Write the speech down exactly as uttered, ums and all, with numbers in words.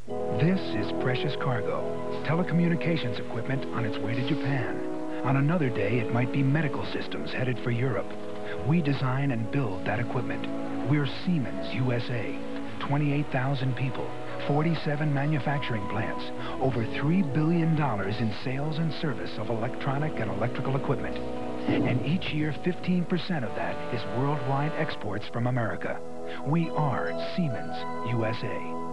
This is precious cargo, telecommunications equipment on its way to Japan. On another day, it might be medical systems headed for Europe. We design and build that equipment. We're Siemens U S A. twenty-eight thousand people, forty-seven manufacturing plants, over three billion dollars in sales and service of electronic and electrical equipment. And each year, fifteen percent of that is worldwide exports from America. We are Siemens U S A.